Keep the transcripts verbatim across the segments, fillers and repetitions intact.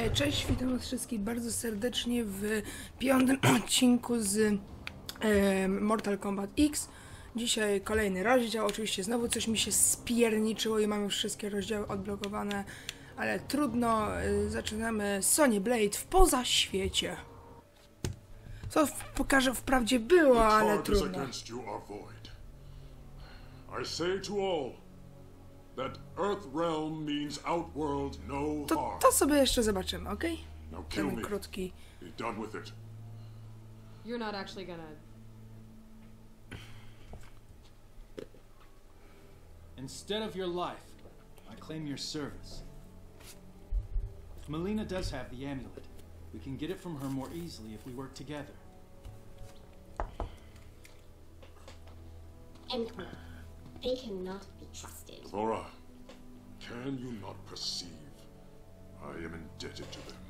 Cześć, witam was wszystkich bardzo serdecznie w piątym odcinku z e, Mortal Kombat X. Dzisiaj kolejny rozdział, oczywiście znowu coś mi się spierniczyło i mamy wszystkie rozdziały odblokowane, ale trudno, e, zaczynamy Sonya Blade w Pozaświecie. Co w, pokażę wprawdzie było, ale trudno. That Earth Realm means Outworld no to, harm. to sobie jeszcze zobaczymy, ok? Now kill Ten me. krótki. Be done with it. You're not actually gonna. Instead of your life, I claim your service. If Melina does have the amulet, we can get it from her more easily if we work together. Emperor, they cannot be trusted. Thora, can you not perceive? I am indebted to them.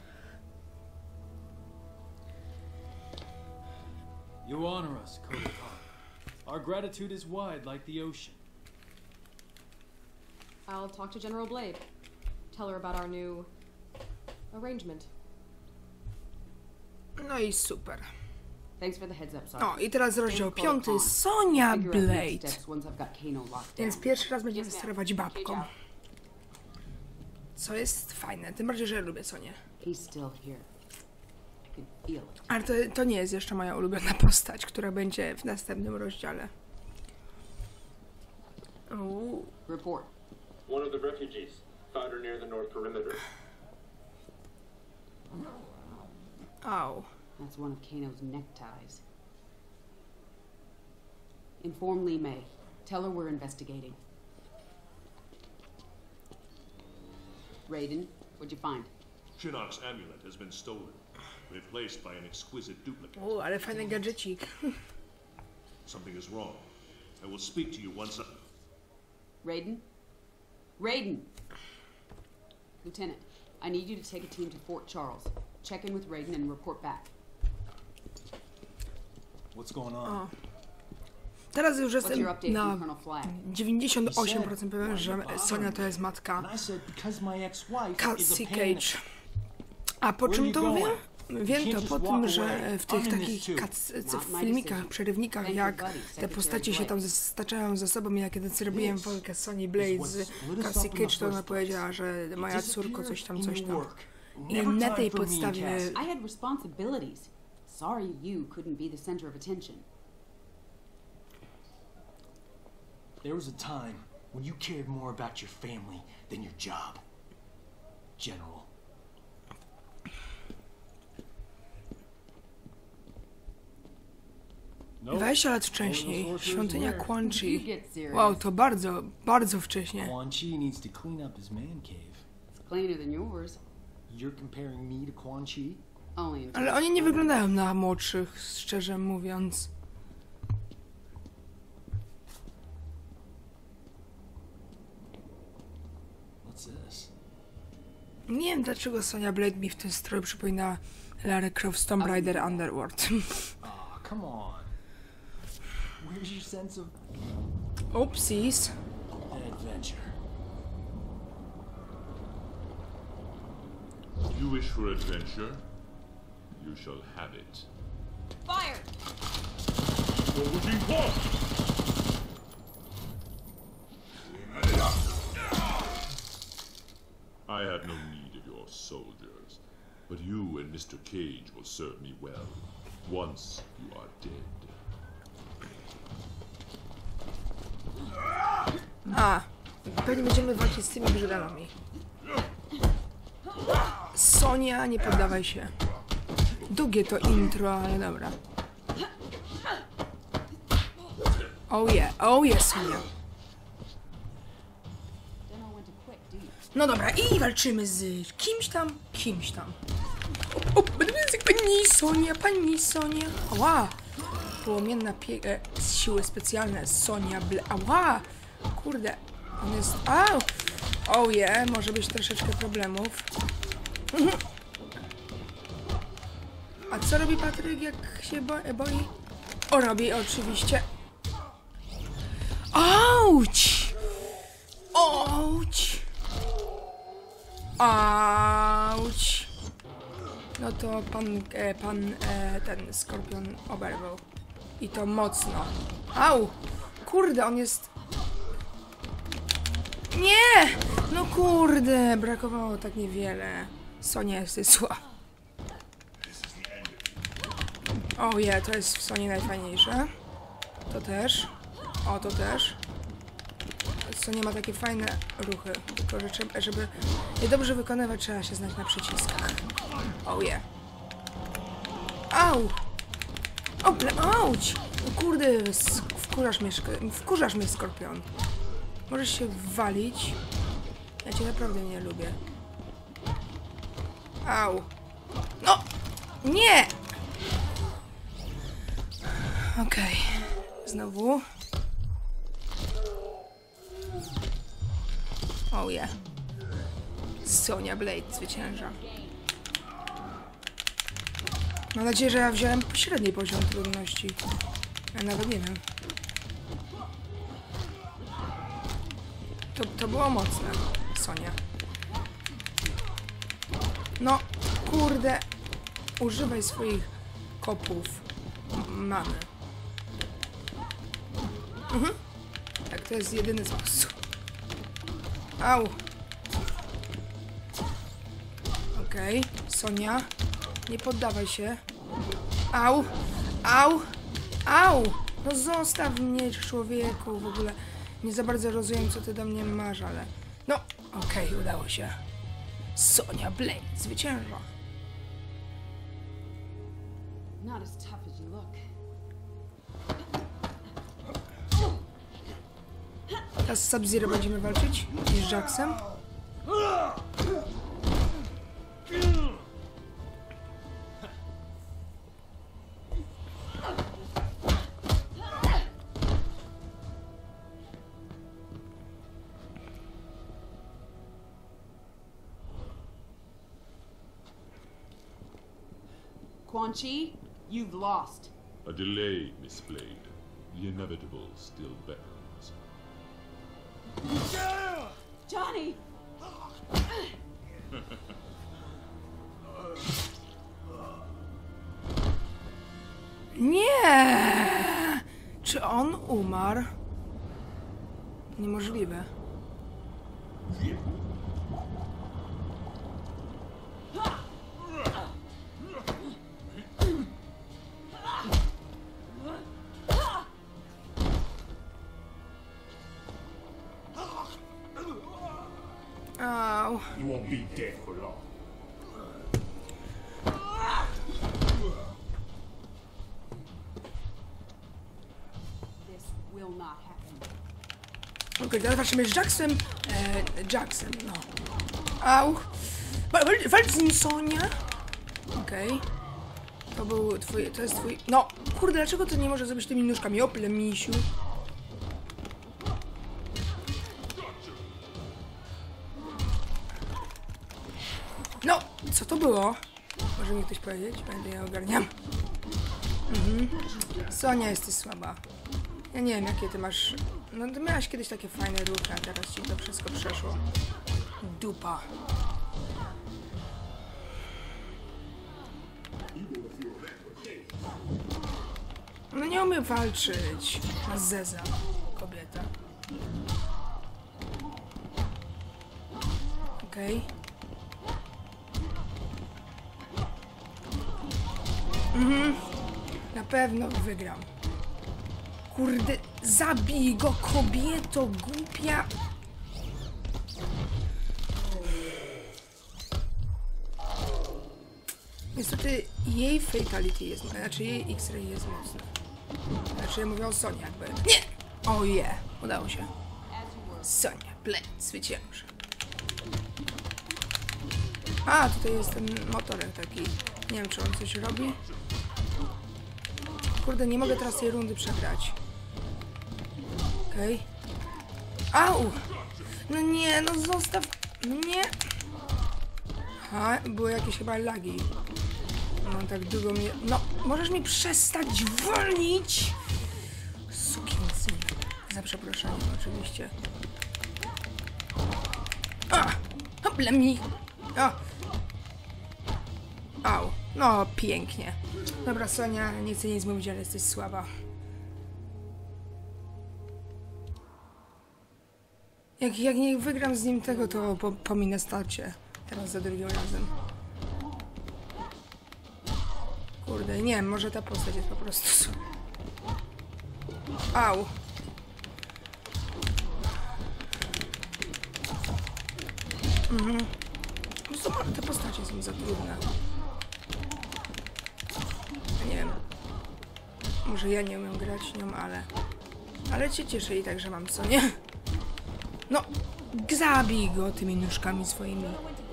You honor us, Kotal Kahn. Our gratitude is wide like the ocean. I'll talk to General Blade. Tell her about our new arrangement. No i super. Thanks for the heads up, sorry. O, i teraz rozdział piąty, Sonya Blade. Więc pierwszy raz będziemy sterować babką. Co jest fajne, tym bardziej, że ja lubię Sonię. Ale to, to nie jest jeszcze moja ulubiona postać, która będzie w następnym rozdziale. Uuu. Report. One of the refugees found her near the north perimeter. Au. That's one of Kano's neckties. Inform Li Mei. Tell her we're investigating. Raiden, what'd you find? Shinnok's amulet has been stolen, replaced by an exquisite duplicate. O, ale fajny gadżecik. Something is wrong. I will speak to you once I... Raiden? Raiden! Lieutenant, I need you to take a team to Fort Charles. Check in with Raiden and report back. What's going on? O. Teraz już jestem na dziewięćdziesiąt osiem procent pewien, że Sonia to jest matka Cassie Cage. A po czym to wiem? Wiem to po tym, że w tych takich w filmikach, przerywnikach, jak te postacie się tam staczają ze sobą, ja kiedy zrobiłem walkę Sonya Blade z Cassie Cage, to ona powiedziała, że moja córko coś tam, coś tam. I na tej podstawie... Sorry you couldn't be the center of attention. There was a time when you cared more about your family than your job, General. dwadzieścia lat wcześniej, świątynia Quan Chi. Wow, to bardzo, bardzo wcześnie. Quan Chi needs to clean up his man cave. It's cleaner than yours. You're comparing me to Quan Chi? Ale oni nie wyglądają na młodszych, szczerze mówiąc. Nie wiem, dlaczego Sonya Blade mi w tym stroju przypomina Lara Croft z Tomb Raider Underworld. Oh, come on. Where's your sense of... Oopsies. Adventure. You wish for adventure? You shall have it. Fire! I have no need of your soldiers, but you and Mister Cage will serve me well, once you are dead. A, pewnie będziemy walczyć z tymi brzydalami. Sonia, nie poddawaj się. Długie to intro, ale dobra. Oh yeah, oh yeah, Sonia. No dobra, i walczymy z kimś tam, kimś tam. O, o, pani Sonia, pani Sonia. Ała! Płomienna pie... E, siły specjalne, Sonya Blade. Ała! Kurde, on jest... Au! Oh yeah, może być troszeczkę problemów. A co robi Patryk, jak się bo boi? O, robi oczywiście. Auć! Auć! Auć! No to pan, e, pan e, ten skorpion oberwał. I to mocno. Au! Kurde, on jest... Nie! No kurde, brakowało tak niewiele. Sonia jest słaba. O je, to jest w Sonie najfajniejsze. To też. O, to też. Sonia ma takie fajne ruchy. Tylko, że trzeba, żeby je dobrze wykonywać, trzeba się znać na przyciskach. O je. Au! Ople, auć! No kurde, wkurzasz mnie, wkurzasz mnie, skorpion. Możesz się walić. Ja cię naprawdę nie lubię. Au. No! Nie! Okej. Okay. Znowu. Oh yeah. Sonia Blade zwycięża. Mam nadzieję, że ja wziąłem średni poziom trudności. Ja nawet nie wiem. To, to było mocne, Sonia. No, kurde. Używaj swoich kopów. Mamy. Mhm. Tak, to jest jedyny sposób. Au. Okej, okay. Sonia. Nie poddawaj się. Au. Au. Au. No zostaw mnie, człowieku. W ogóle nie za bardzo rozumiem, co ty do mnie masz, ale... No, okej, okay, udało się. Sonia Blade zwycięża. Not as tough as you look. Teraz z Sub-Zero będziemy walczyć? I z Jaxem? Quan Chi, you've lost. A delay, Miss Blade. The inevitable still beckons. Johnny! Nie! Czy on umarł? Niemożliwe. Ow. You won't be dead for long. This will not happen. Okej, okay, teraz walczymy z Jaxem. E, Jaxem, no. Au. Wal- Walcz z nim, Sonia. Okej. Okay. To był twój, to jest twój... No, kurde, dlaczego to nie może zrobić tymi nóżkami? Ople, misiu. No, co to było? Może mi ktoś powiedzieć? Będę ja ogarniam. Mhm. Sonia, jesteś słaba. Ja nie wiem, jakie ty masz... No, ty miałaś kiedyś takie fajne ruchy, a teraz ci to wszystko przeszło. Dupa. No nie umie walczyć. Na zeza, kobieta. Okej. Okay. Mhm. Na pewno wygram. Kurde, zabij go, kobieto głupia. Niestety jej fatality jest, znaczy jej X-ray jest mocny. Znaczy ja mówię o Sonie jakby. Nie! O je, yeah. Udało się. Sonia Blade zwycięży. A, tutaj jest ten motorek taki. Nie wiem, czy on coś robi. Kurde, nie mogę teraz tej rundy przegrać. Okej. Okay. Au! No nie, no zostaw mnie. Aha, były jakieś chyba lagi. No tak długo mnie... No, możesz mi przestać wolnić? Sukinsyn. Za przeproszeniem, oczywiście. A! Hople mi! A! Au. No, pięknie. Dobra, Sonia, nie chcę nic mówić, ale jesteś słaba. Jak, jak nie wygram z nim tego, to po, pominę starcie. Teraz za drugim razem. Kurde, nie, może ta postać jest po prostu słaba. Au. Mhm. Te postacie są za trudne. Nie wiem. Może ja nie umiem grać nią, ale... Ale się cieszę i tak, że mam co, nie? No, zabij go tymi nóżkami swoimi.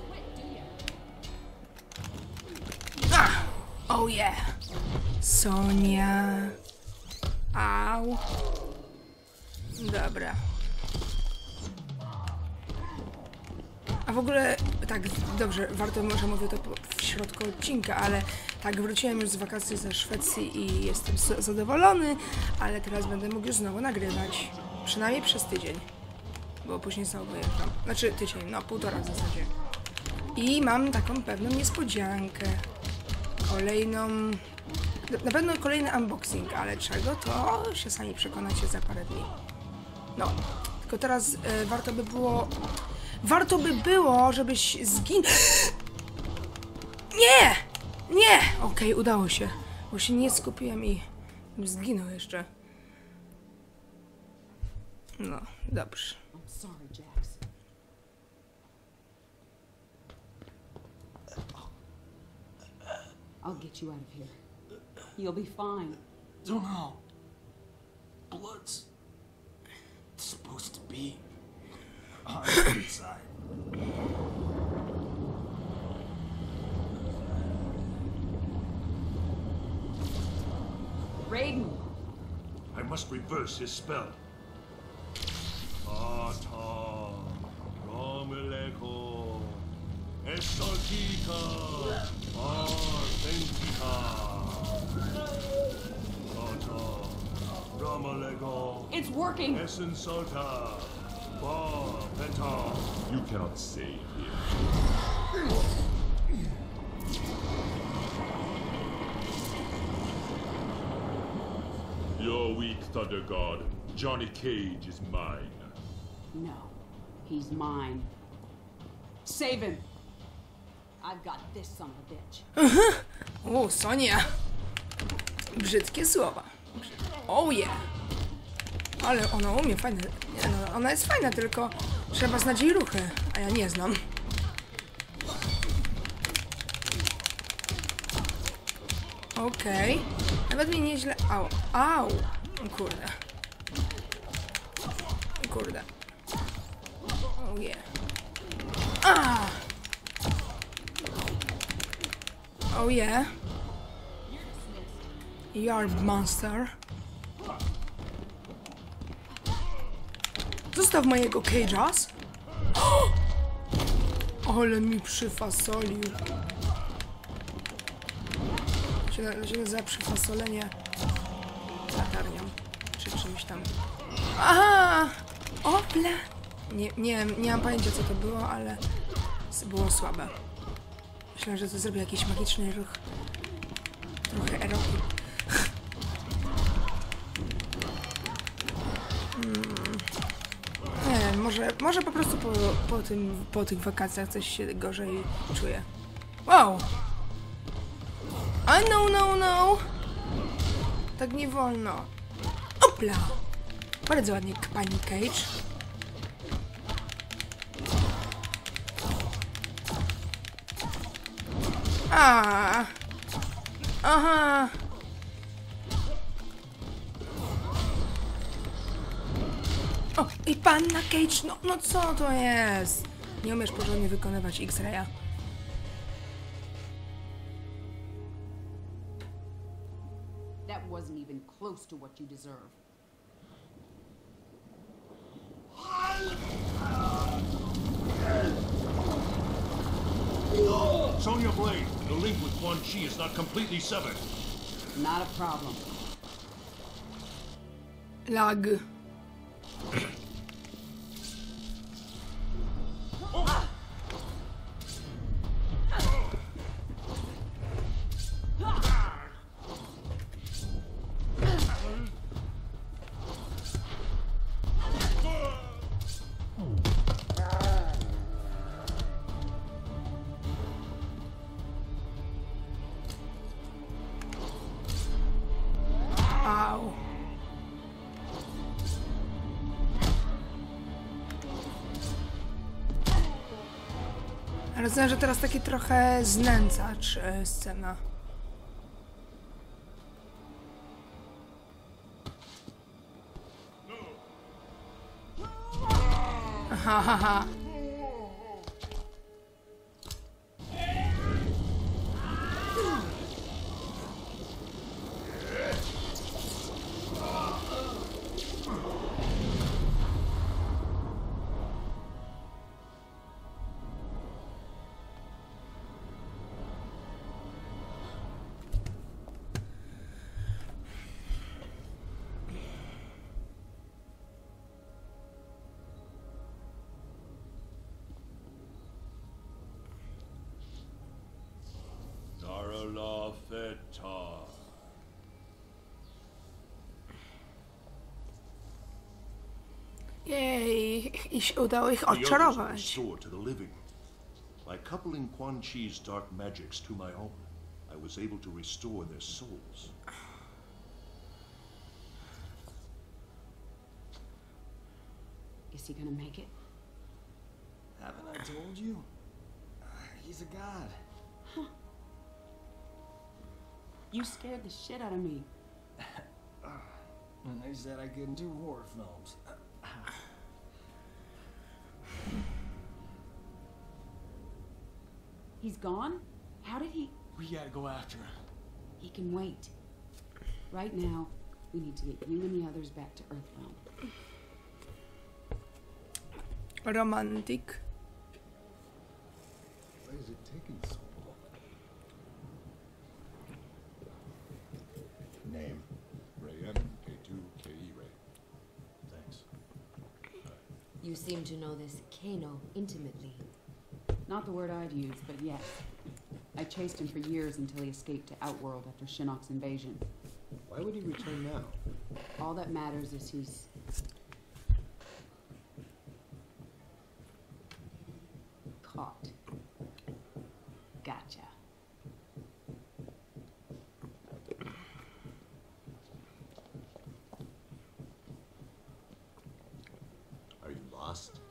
Ah! Oh yeah! Sonia. Au. Dobra. A w ogóle, tak, dobrze, warto może mówię to w środku odcinka, ale tak, wróciłem już z wakacji ze Szwecji i jestem zadowolony, ale teraz będę mógł już znowu nagrywać. Przynajmniej przez tydzień. Bo później znowu wyjeżdżam. Znaczy tydzień, no półtora w zasadzie. I mam taką pewną niespodziankę. Kolejną... Na pewno kolejny unboxing, ale czego, to się sami przekonacie za parę dni. No, tylko teraz y, warto by było... Warto by było, żebyś zginął... Nie! Nie! Okej, okay, udało się. Bo się nie skupiłem i zginął jeszcze. No, dobrze. Sorry, Jax. I'll get you out of here. You'll be fine. Don't know. Blood's supposed to be on the inside. Raiden! I must reverse his spell. Ata, Rameleko, Esaltika, Artentika. Ata, Rameleko. It's working! Essensalta, Ba, Penta. You cannot save him. You're weak, Thunder God. Johnny Cage is mine. No, he's mine. Save him! I've got this son of a bitch. O, Sonia! Brzydkie słowa. Oh yeah! Ale ona umie, fajne. Nie, no, ona jest fajna, tylko trzeba znać jej ruchy, a ja nie znam. Okej. Okay. Nawet mi nieźle... Au. Au! O kurde. O kurde. Oh yeah. Ah! Oh yeah. You're monster. Zostaw mojego Cage'a. Ale mi przyfasolił. Się, się nazywa przyfasolenie latarnią. Czy czymś tam. Aha! Ople! Nie, nie, nie mam pojęcia co to było, ale było słabe. Myślę, że to zrobię jakiś magiczny ruch. Trochę erotyk. Hmm. Nie wiem, może, może po prostu po, po, tym, po tych wakacjach coś się gorzej czuję. Wow! A no, no, no! Tak nie wolno. Opla! Bardzo ładnie, pani Cage. A. Aha! O, i panna Cage, no, no co to jest? Nie umiesz porządnie wykonywać X-raya. That wasn't even close to what you deserve. Sonya Blade, the link with Quan Chi is not completely severed. Not a problem. Lag. Rozumiem, że teraz taki trochę znęcacz e, scena. Ha, ha, ha. Jej, i się udało ich odczarować. By coupling Quan Chi's dark magics to my own, I was able to restore their souls. Is he gonna make it? Haven't I told you? He's a god. Huh. You scared the shit out of me. And they said I couldn't do horror films. He's gone? How did he... We gotta go after him. He can wait. Right now, we need to get you and the others back to Earthrealm. Romantic. Why is it taking so long? Name? Rayen, K two, K E Ray. Thanks. You seem to know this Kano intimately. Not the word I'd use, but yes. I chased him for years until he escaped to Outworld after Shinnok's invasion. Why would he return now? All that matters is he's... caught. Gotcha. Are you lost?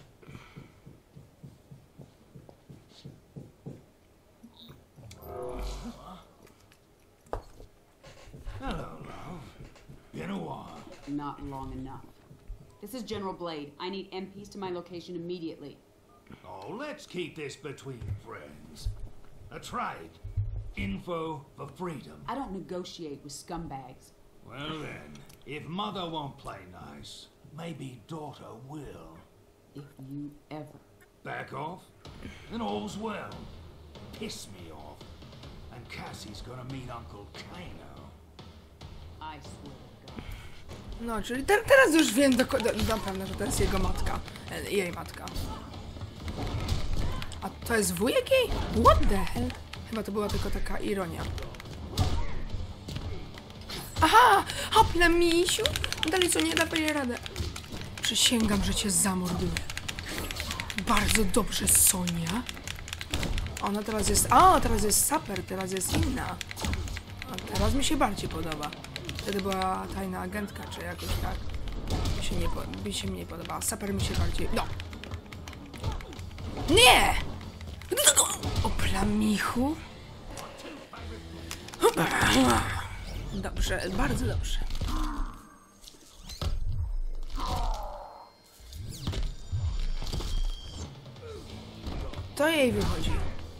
Hello, love. Been a while. Not long enough. This is General Blade. I need M Ps to my location immediately. Oh, let's keep this between friends. That's right. Info for freedom. I don't negotiate with scumbags. Well then, if mother won't play nice, maybe daughter will. If you ever... Back off? Then all's well. Piss me off. And Cassie's gonna meet Uncle Kano. I swear to God. No, czyli te, teraz już wiem dokładnie, na pewno, że to jest jego matka. E, jej matka. A to jest wujek jej? What the hell? Chyba to była tylko taka ironia. Aha! Hopla, misiu! Dalej co, nie dawaj radę. Przysięgam, że cię zamorduję. Bardzo dobrze, Sonia. Ona teraz jest... O, teraz jest saper, teraz jest inna. A teraz mi się bardziej podoba. Wtedy była tajna agentka, czy jakoś tak. Mi się, nie, mi się mniej podoba. Saper mi się bardziej... No! Nie! O plamichu. Dobrze, bardzo dobrze. To jej wychodzi.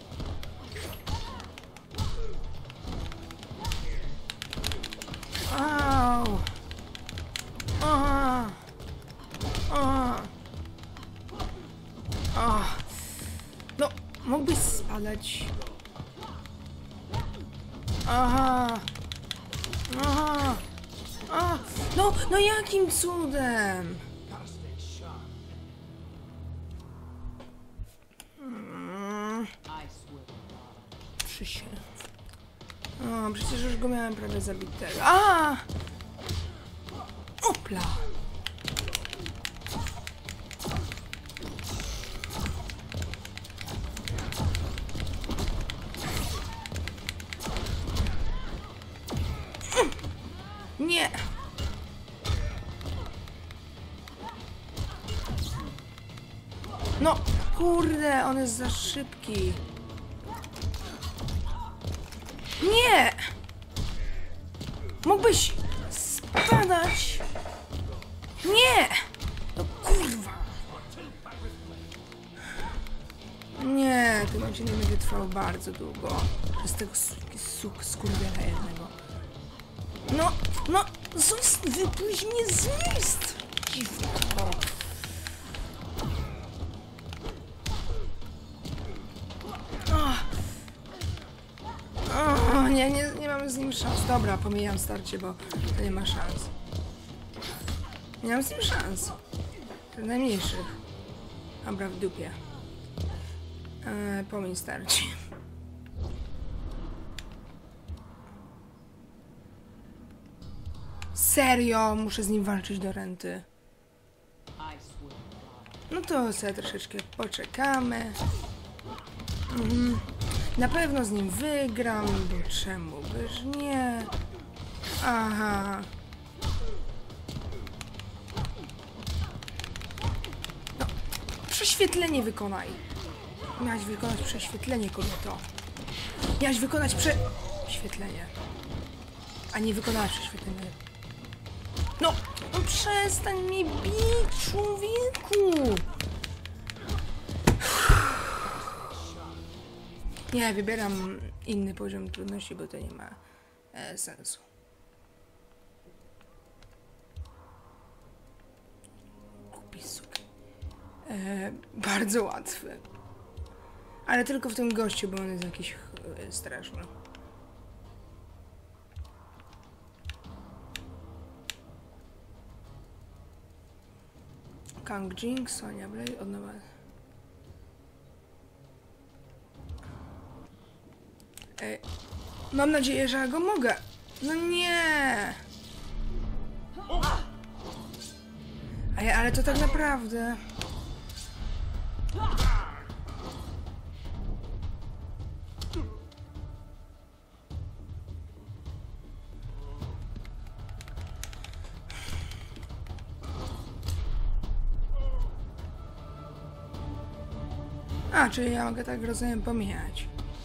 Au. Aha. Aha. Aha. No, mógłbyś spadać. Aha. Aha. A. No, no jakim cudem? Hmm. Przysięgam. O, przecież już go miałem prawie zabitego. A! Opla! Nie! No, Kurde, on jest za szybki. Nie! Mógłbyś spadać. Nie! No kurwa. Nie, ten odcinek będzie trwał bardzo długo. Przez tego suk skurwiela jednego. No, no, zostaw, wypuść mnie z miejsc! Dziwko. O, nie, nie, nie mamy z nim szans. Dobra, pomijam starcie, bo to nie ma szans. Nie mam z nim szans. Najmniejszych. Dobra, w dupie. Eee, pomiń starcie. Serio, muszę z nim walczyć do renty. No to sobie troszeczkę poczekamy. Mhm. Na pewno z nim wygram, bo czemu byś nie? Aha. No, prześwietlenie wykonaj. Miałaś wykonać prześwietlenie, kobieto. Miałaś wykonać prześwietlenie. A nie wykonałaś prześwietlenie. No, no przestań mnie bić, człowieku! Nie, wybieram inny poziom trudności, bo to nie ma e, sensu. Głupi suk. E, bardzo łatwy. Ale tylko w tym gościu, bo on jest jakiś e, straszny. Kang Jing, Sonia Blade, od nowa. Ej, mam nadzieję, że ja go mogę. No nie. Ej, ale to tak naprawdę. A, czyli ja mogę tak rozumiem pomijać.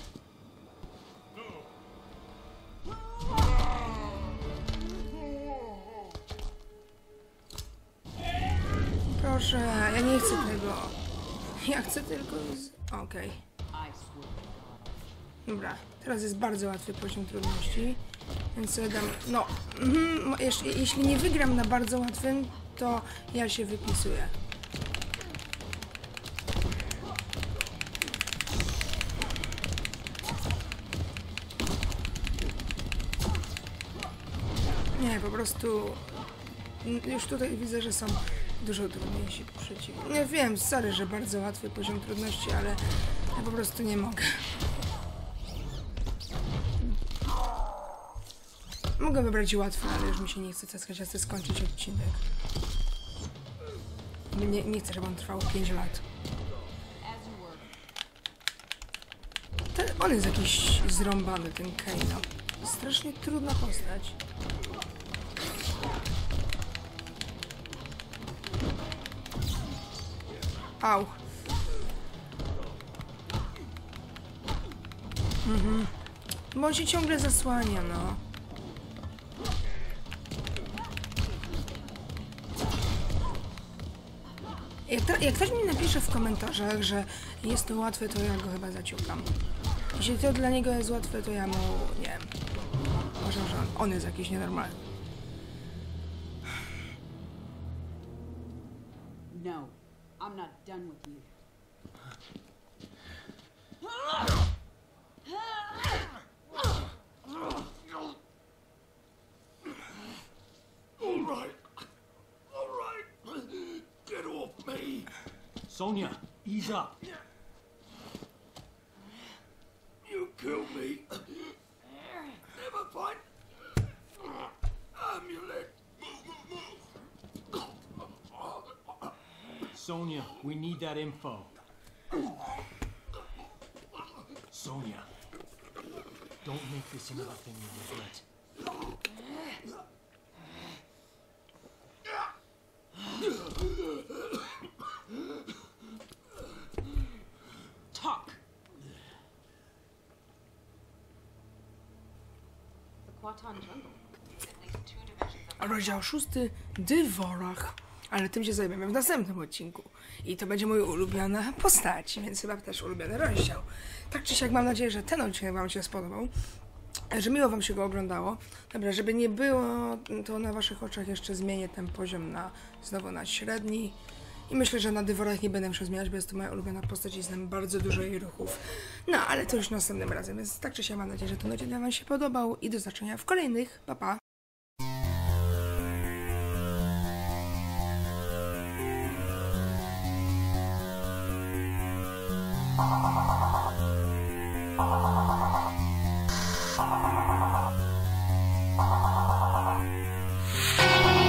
Proszę, ja nie chcę tego. Ja chcę tylko z... Okej. Okay. Dobra, teraz jest bardzo łatwy poziom trudności. Więc sobie dam... No, mm, jeśli, jeśli nie wygram na bardzo łatwym, to ja się wypisuję. Nie, po prostu... Już tutaj widzę, że są dużo trudniejsi przeciwni. Nie wiem, sorry, że bardzo łatwy poziom trudności, ale ja po prostu nie mogę. Mogę wybrać łatwy, ale już mi się nie chce caskać, ja chcę skończyć odcinek. Nie, nie chcę, żeby on trwał pięć lat. Ten, on jest jakiś zrąbany, ten Kano. Strasznie trudna postać. Au. Mhm. Bo on się ciągle zasłania, no. Jak, jak ktoś mi napisze w komentarzach, że jest to łatwe, to ja go chyba zaciukam. Jeśli to dla niego jest łatwe, to ja mu... nie wiem. Uważam, że on, on jest jakiś nienormalny. No, I'm not done with you. All right. All right. Get off me. Sonia, ease up. You killed me. Never fight. Amulet. Sonia, we need that info. Sonia, don't make this another thing you regret. Rozdział szósty. Dworach. Ale tym się zajmiemy w następnym odcinku. I to będzie moja ulubiona postać, więc chyba też ulubiony rozdział. Tak czy siak mam nadzieję, że ten odcinek wam się spodobał. Że miło wam się go oglądało. Dobra, żeby nie było, to na waszych oczach jeszcze zmienię ten poziom na znowu na średni. I myślę, że na Dworach nie będę musiał zmieniać, bo jest to moja ulubiona postać i znam bardzo dużo jej ruchów. No, ale to już następnym razem, więc tak czy siak mam nadzieję, że ten odcinek wam się podobał i do zobaczenia w kolejnych. Pa, pa! Oh,